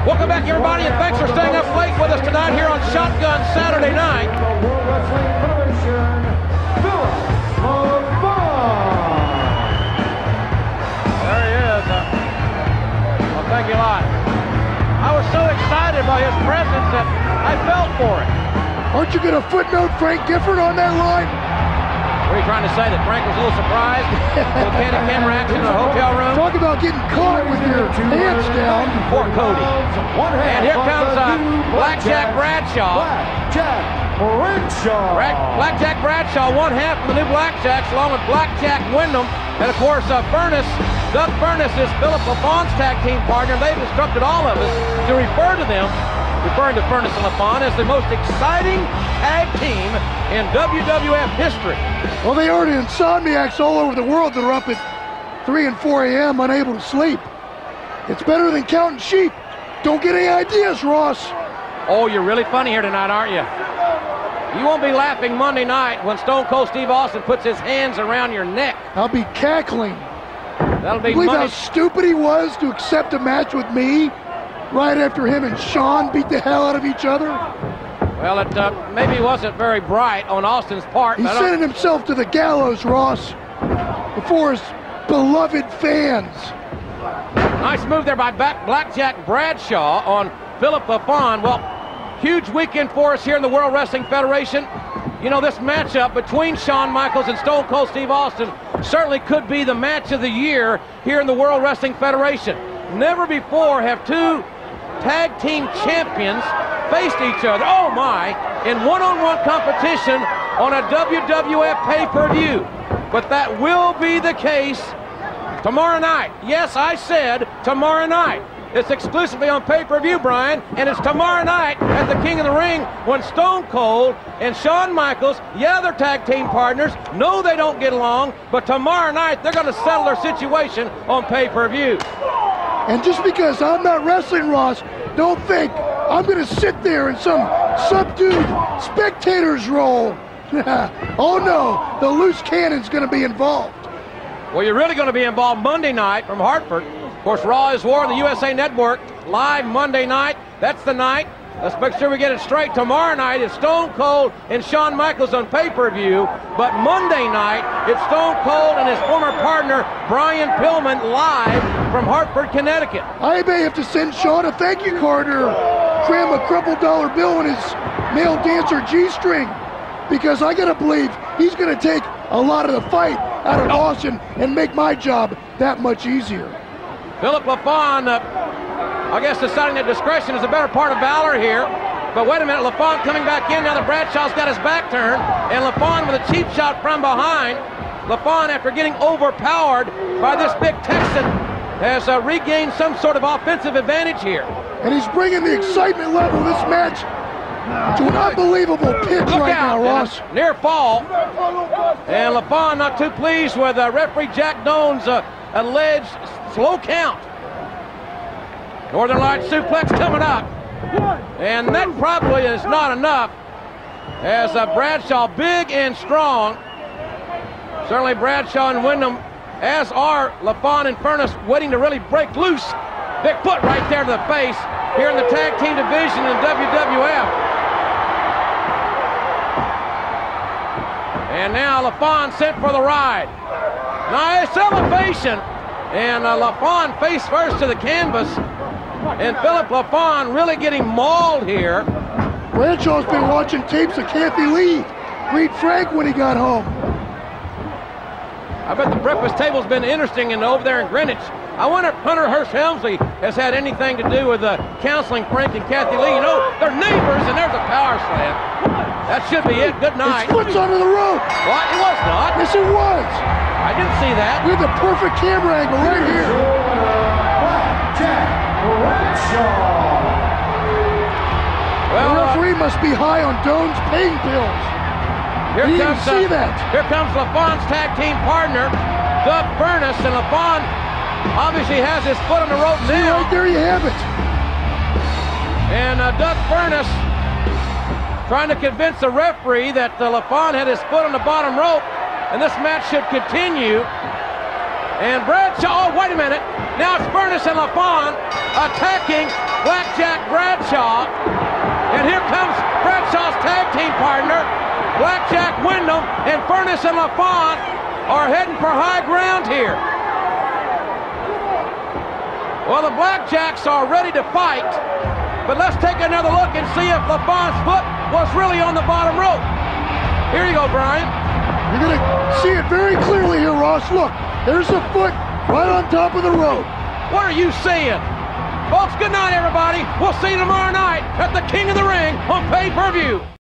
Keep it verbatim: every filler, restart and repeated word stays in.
Welcome back, everybody, and thanks for staying up late with us tonight here on Shotgun Saturday Night. There he is. Uh, well, thank you a lot. I was so excited by his presence that I felt for it. Aren't you going to footnote Frank Gifford on that line? Were you trying to say that Frank was a little surprised with the candid camera action in the hotel room? Talk about getting caught with your pants down. Poor Cody. And here comes uh, Blackjack Bradshaw. Blackjack Bradshaw. Blackjack Bradshaw, one half of the new Blackjacks, along with Blackjack Wyndham. And of course, uh, Furnace, Doug Furnace is Philip LaFon's tag team partner. They've instructed all of us to refer to them, referring to Furnace and LaFon, as the most exciting tag team in W W F history. Well, they are the insomniacs all over the world that are up at three and four A M unable to sleep. It's better than counting sheep. Don't get any ideas, Ross. Oh, you're really funny here tonight, aren't you? You won't be laughing Monday night when Stone Cold Steve Austin puts his hands around your neck. I'll be cackling. That'll be Believe Monday. how stupid he was to accept a match with me right after him and Sean beat the hell out of each other. Well, it uh, maybe wasn't very bright on Austin's part. He sent himself to the gallows, Ross, before his beloved fans. Nice move there by back Blackjack Bradshaw on Philip LaFon. Well, huge weekend for us here in the World Wrestling Federation. You know, this matchup between Shawn Michaels and Stone Cold Steve Austin certainly could be the match of the year here in the World Wrestling Federation. Never before have two tag team champions faced each other, oh my, in one-on-one competition on a W W F pay-per-view. But that will be the case tomorrow night. Yes, I said tomorrow night. It's exclusively on pay-per-view, Brian, and it's tomorrow night at the King of the Ring when Stone Cold and Shawn Michaels, yeah, they're tag team partners, no, they don't get along, but tomorrow night they're going to settle their situation on pay-per-view. And just because I'm not wrestling, Ross, don't think I'm going to sit there in some subdued spectator's role. Oh no, the loose cannon's going to be involved. Well, you're really going to be involved Monday night from Hartford. Of course, Raw is War on the U S A Network, live Monday night. That's the night. Let's make sure we get it straight. Tomorrow night it's Stone Cold and Shawn Michaels on pay-per-view. But Monday night, it's Stone Cold and his former partner, Brian Pillman, live from Hartford, Connecticut. I may have to send Shawn a thank you card or cram a crumpled dollar bill in his male dancer G-string, because I gotta believe he's gonna take a lot of the fight out of Austin and make my job that much easier. Philip LaFon, uh, I guess deciding that discretion is a better part of valor here. But wait a minute, LaFon coming back in now that Bradshaw's got his back turned, and LaFon with a cheap shot from behind. LaFon, after getting overpowered by this big Texan, has uh, regained some sort of offensive advantage here. And he's bringing the excitement level of this match to an unbelievable pitch Look right out, now, Ross. Near fall. And LaFon not too pleased with uh, referee Jack Doan's uh, alleged slow count. Northern Light suplex coming up. And that probably is not enough, as uh, Bradshaw, big and strong. Certainly Bradshaw and Wyndham, as are LaFon and Furnace, waiting to really break loose. Big foot right there to the face here in the tag team division in W W F. And now LaFon sent for the ride. Nice elevation. And uh, LaFon face first to the canvas. And Philip LaFon really getting mauled here. Bradshaw's been watching tapes of Kathy Lee read Frank when he got home. I bet the breakfast table's been interesting in, over there in Greenwich. I wonder if Hunter Hearst Helmsley has had anything to do with uh, counseling Frank and Kathy Lee. You know, they're neighbors, and there's a power slam. That should be it. Good night. His foot's under the rope. What? It was not. Yes, it was. I didn't see that. We have the perfect camera angle right here. Blackjack Bradshaw. Well, The uh, referee must be high on Doan's pain pills. here You comes didn't see uh, that. Here comes LaFon's tag team partner, Doug Furnace, and LaFon obviously has his foot on the rope See, now. right there you have it. And uh, Doug Furnace trying to convince the referee that uh, LaFon had his foot on the bottom rope, and this match should continue. And Bradshaw, oh, wait a minute. Now it's Furnace and LaFon attacking Blackjack Bradshaw. And here comes Bradshaw's tag team partner, Blackjack Wyndham, and Furnace and LaFon are heading for high ground here. Well, the Blackjacks are ready to fight, but let's take another look and see if LaFon's foot was really on the bottom rope. Here you go, Brian. You're going to see it very clearly here, Ross. Look, there's the foot right on top of the rope. What are you seeing? Folks, good night, everybody. We'll see you tomorrow night at the King of the Ring on pay-per-view.